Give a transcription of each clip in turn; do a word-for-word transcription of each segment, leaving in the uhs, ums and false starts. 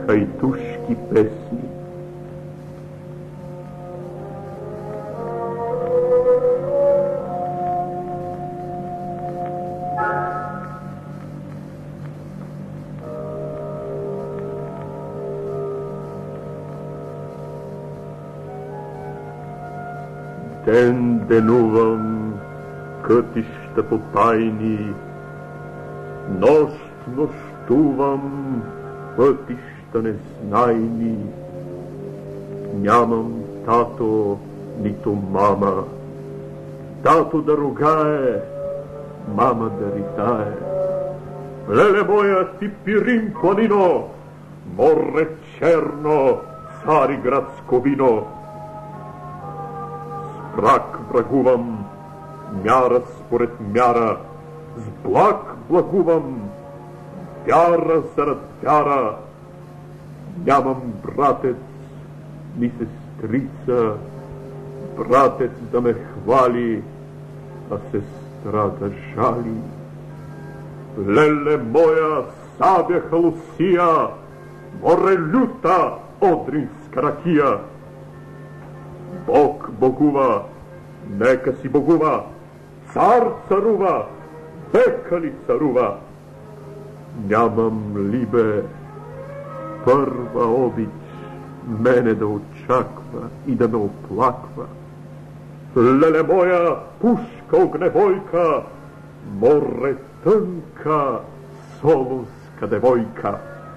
Хайтушки песни. Ден денувам кътища потайни, нощ нощувам пътища незнайни. Нямам тато, нито мама. Тато да ругае, мама да ритае. Леле моя, ти пирин планино, море черно, Цариградско вино. С враг врагувам, мяра според мяра, с благ благувам, вяра зарад вяра. Нямам братец, ни сестрица, братец да ме хвали, а сестра да жали. Леле моя, сабя халусия, море люта, одринска ракия. Бог богува, нека си богува, цар царува, века ли царува. Нямам либе, първа обич мене да очаква и да ме оплаква. Леле моя, пушка огневойка, море тънка, солунска девойка.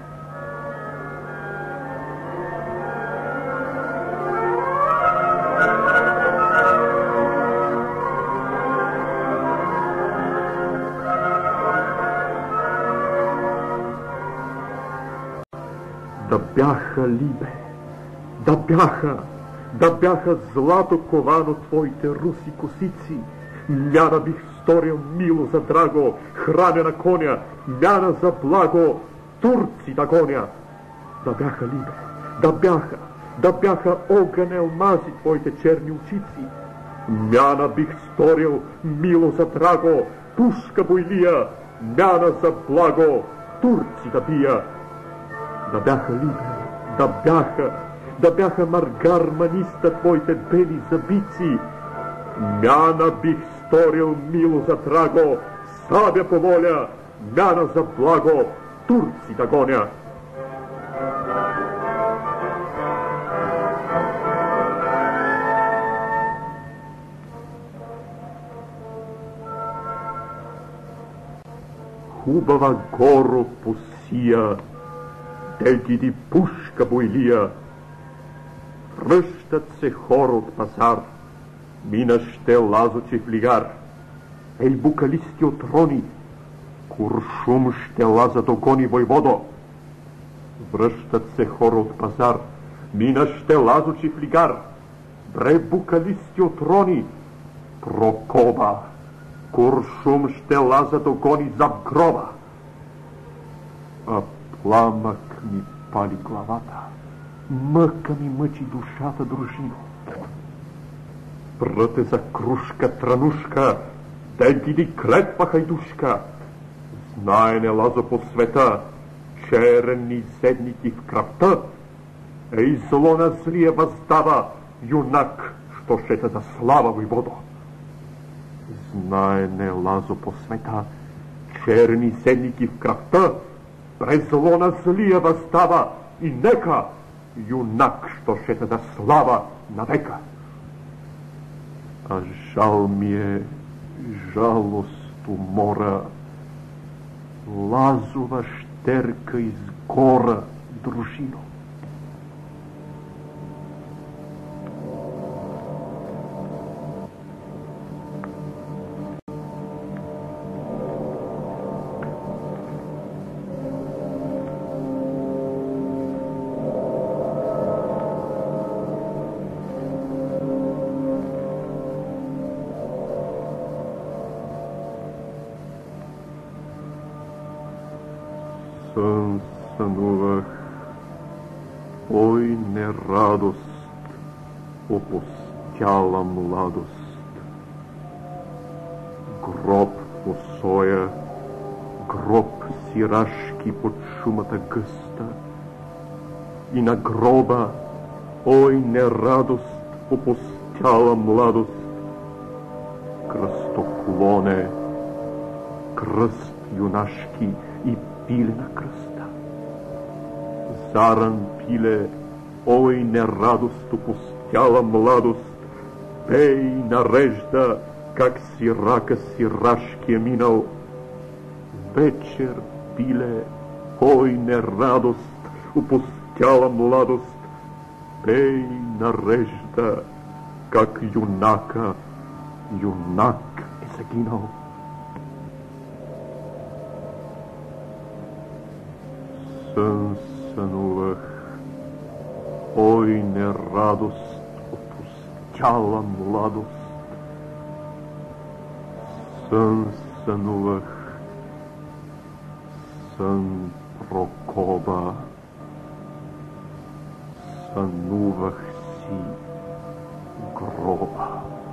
Да бяха, либе, да бяха, да бяха злато ковано твоите руси косици, мяна бих сторил мило за драго, храня на коня, мяна за благо, турци да гоня. Да бяха, либе, да бяха, да бяха огън елмази твоите черни очици, мяна бих сторил мило за драго, пушка бойлия, мяна за благо, турци да бия. Да бяха, либе, да бяха, да бяха маргар маниста твоите бели забици, мяна бих сторил мило за драго, сабя по воля, мяна за благо, турци да гоня. Хубава горо посия, де гиди пушка бойлия. Връщат се хора от пазар, мина ще Лазо чифлигар. Ей, букалисти от рони, куршум ще Лаза догони войводо. Връщат се хора от пазар, мина ще Лазо чифлигар. Бре, букалисти от рони, Прокоба, куршум ще Лаза догони зад гроба. А пламък ми пали главата, мъка ми мъчи душата, дружино. Пръте за крушка, транушка, де гиди клетва хайдушка. Знае не Лазо по света, черни седники в кръвта. Ей, зло на злия въздава, юнак, що шета за слава войводо. Знае не Лазо по света, черни седники в кръвта. През зло на злия въстава и нека, юнак, що шета за слава навека. А жал ми е, жалост умора, Лазова щерка из гора, дружино. Сън сънувах, ой, не радост, опустяла младост. Гроб посоя, гроб сирашки под шумата гъста, и на гроба, ой, не радост, опустяла младост. Кръстоклоне, кръст юнашки и пиле на кръста. Заран пиле, ой, не радост, опустяла младост. Пей, нарежда, как сирака сирашки е минал. Вечер пиле, ой, не радост, опустяла младост. Пей, нарежда, как юнака, юнак е загинал. Сън сънувах, ой, не радост, опустяла младост. Сън сънувах, сън Прокоба, сънувах си гроба.